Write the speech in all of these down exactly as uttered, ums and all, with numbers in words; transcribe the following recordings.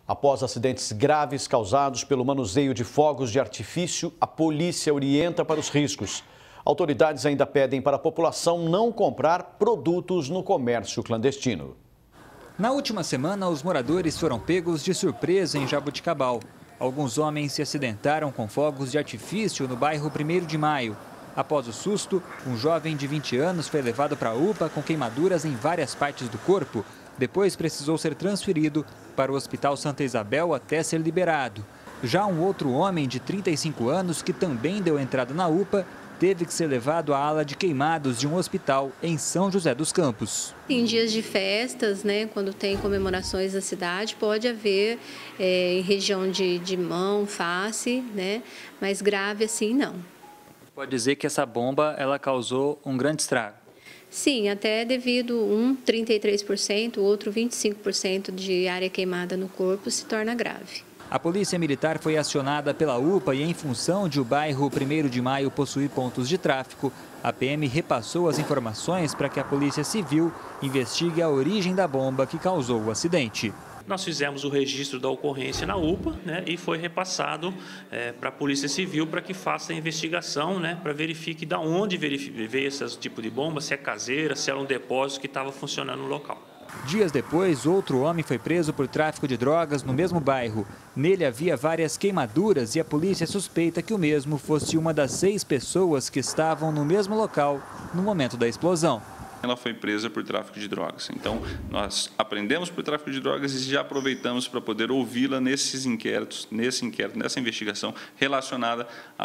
Após acidentes graves causados pelo manuseio de fogos de artifício, a polícia orienta para os riscos. Autoridades ainda pedem para a população não comprar produtos no comércio clandestino. Na última semana, os moradores foram pegos de surpresa em Jaboticabal. Alguns homens se acidentaram com fogos de artifício no bairro primeiro de maio. Após o susto, um jovem de vinte anos foi levado para a U P A com queimaduras em várias partes do corpo. Depois precisou ser transferido para o Hospital Santa Isabel até ser liberado. Já um outro homem de trinta e cinco anos, que também deu entrada na U P A, teve que ser levado à ala de queimados de um hospital em São José dos Campos. Em dias de festas, né, quando tem comemorações na cidade, pode haver é, em região de, de mão, face, né, mas grave assim não. Pode dizer que essa bomba ela causou um grande estrago. Sim, até devido um trinta e três por cento, o outro vinte e cinco por cento de área queimada no corpo se torna grave. A Polícia Militar foi acionada pela U P A e, em função de o bairro primeiro de maio possuir pontos de tráfico, a P M repassou as informações para que a Polícia Civil investigue a origem da bomba que causou o acidente. Nós fizemos o registro da ocorrência na U P A, né, e foi repassado é, para a Polícia Civil para que faça a investigação, né, para verifique de onde veio esse tipo de bomba, se é caseira, se era um depósito que estava funcionando no local. Dias depois, outro homem foi preso por tráfico de drogas no mesmo bairro. Nele havia várias queimaduras e a polícia suspeita que o mesmo fosse uma das seis pessoas que estavam no mesmo local no momento da explosão. Ela foi presa por tráfico de drogas. Então, nós aprendemos por tráfico de drogas e já aproveitamos para poder ouvi-la nesses inquéritos, nesse inquérito, nessa investigação relacionada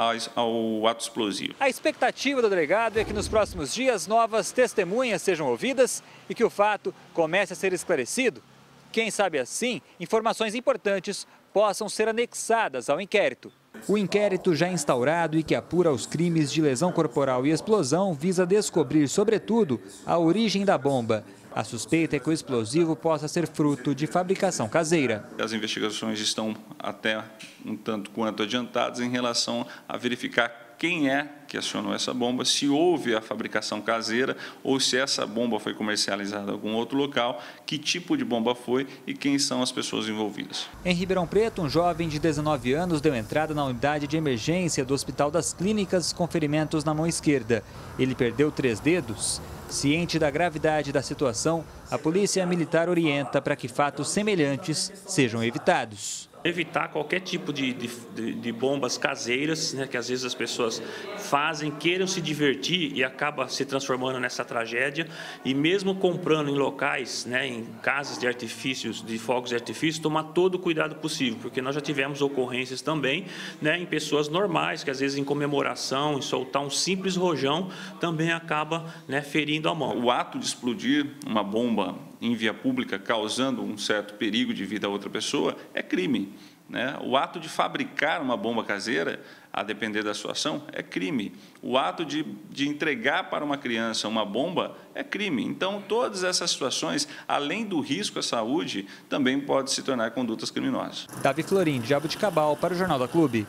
ao ato explosivo. A expectativa do delegado é que nos próximos dias novas testemunhas sejam ouvidas e que o fato comece a ser esclarecido. Quem sabe assim, informações importantes possam ser anexadas ao inquérito. O inquérito já instaurado e que apura os crimes de lesão corporal e explosão visa descobrir, sobretudo, a origem da bomba. A suspeita é que o explosivo possa ser fruto de fabricação caseira. As investigações estão até um tanto quanto adiantadas em relação a verificar quem é que acionou essa bomba, se houve a fabricação caseira ou se essa bomba foi comercializada em algum outro local, que tipo de bomba foi e quem são as pessoas envolvidas. Em Ribeirão Preto, um jovem de dezenove anos deu entrada na unidade de emergência do Hospital das Clínicas com ferimentos na mão esquerda. Ele perdeu três dedos. Ciente da gravidade da situação, a Polícia Militar orienta para que fatos semelhantes sejam evitados. Evitar qualquer tipo de, de, de bombas caseiras, né, que às vezes as pessoas fazem, queiram se divertir e acaba se transformando nessa tragédia. E mesmo comprando em locais, né, em casas de artifícios, de fogos de artifício, tomar todo o cuidado possível, porque nós já tivemos ocorrências também, né, em pessoas normais, que às vezes em comemoração, em soltar um simples rojão, também acaba, né, ferindo a mão. O ato de explodir uma bomba em via pública, causando um certo perigo de vida a outra pessoa, é crime. Né? O ato de fabricar uma bomba caseira, a depender da sua ação, é crime. O ato de, de entregar para uma criança uma bomba é crime. Então, todas essas situações, além do risco à saúde, também podem se tornar condutas criminosas. Davi Florim, de Jaboticabal, para o Jornal da Clube.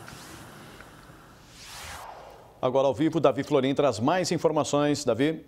Agora ao vivo, Davi Florim traz mais informações. Davi.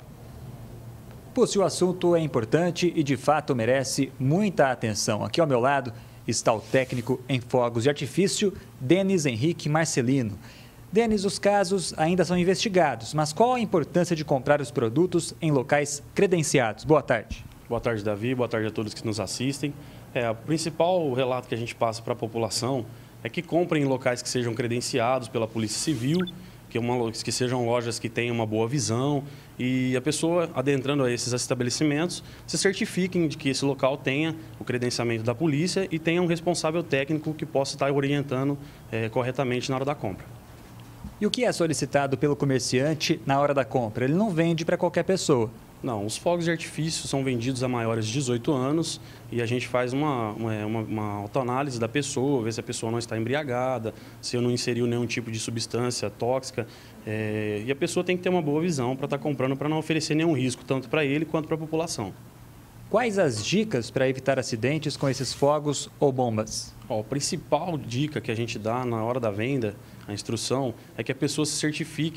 Se o assunto é importante e de fato merece muita atenção. Aqui ao meu lado está o técnico em fogos de artifício, Denis Henrique Marcelino. Denis, os casos ainda são investigados, mas qual a importância de comprar os produtos em locais credenciados? Boa tarde. Boa tarde, Davi. Boa tarde a todos que nos assistem. É, o principal relato que a gente passa para a população é que comprem em locais que sejam credenciados pela Polícia Civil, que, uma, que sejam lojas que tenham uma boa visão e a pessoa, adentrando a esses estabelecimentos, se certifiquem de que esse local tenha o credenciamento da polícia e tenha um responsável técnico que possa estar orientando é, corretamente na hora da compra. E o que é solicitado pelo comerciante na hora da compra? Ele não vende para qualquer pessoa. Não, os fogos de artifício são vendidos a maiores de dezoito anos e a gente faz uma, uma, uma autoanálise da pessoa, ver se a pessoa não está embriagada, se não inseriu nenhum tipo de substância tóxica. É, e a pessoa tem que ter uma boa visão para estar comprando, para não oferecer nenhum risco, tanto para ele quanto para a população. Quais as dicas para evitar acidentes com esses fogos ou bombas? Ó, a principal dica que a gente dá na hora da venda, a instrução, é que a pessoa se certifiquem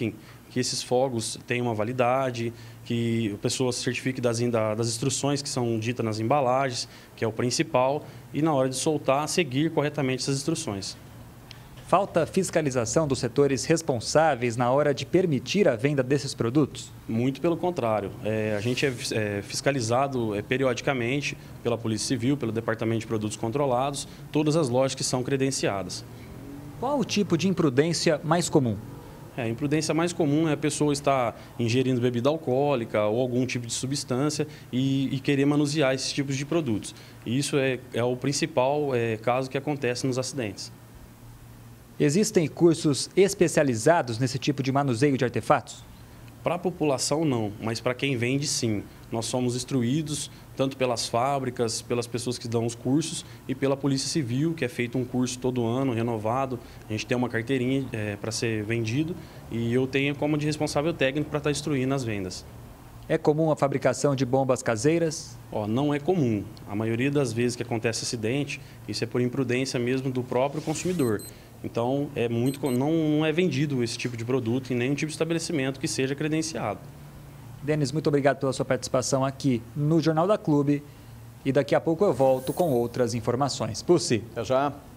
que esses fogos têm uma validade, que a pessoa se certifique das, das instruções que são ditas nas embalagens, que é o principal, e na hora de soltar, seguir corretamente essas instruções. Falta fiscalização dos setores responsáveis na hora de permitir a venda desses produtos? Muito pelo contrário. É, a gente é, é fiscalizado é, periodicamente pela Polícia Civil, pelo Departamento de Produtos Controlados, todas as lojas que são credenciadas. Qual o tipo de imprudência mais comum? É, a imprudência mais comum é a pessoa estar ingerindo bebida alcoólica ou algum tipo de substância e, e querer manusear esses tipos de produtos. E isso é, é o principal é, caso que acontece nos acidentes. Existem cursos especializados nesse tipo de manuseio de artefatos? Para a população, não, mas para quem vende, sim. Nós somos instruídos, tanto pelas fábricas, pelas pessoas que dão os cursos e pela Polícia Civil, que é feito um curso todo ano, renovado. A gente tem uma carteirinha é, para ser vendido e eu tenho como de responsável técnico para estar instruindo as vendas. É comum a fabricação de bombas caseiras? Ó, não é comum. A maioria das vezes que acontece acidente, isso é por imprudência mesmo do próprio consumidor. Então, é muito, não, não é vendido esse tipo de produto em nenhum tipo de estabelecimento que seja credenciado. Denis, muito obrigado pela sua participação aqui no Jornal da Clube. E daqui a pouco eu volto com outras informações. Pucci. Até já.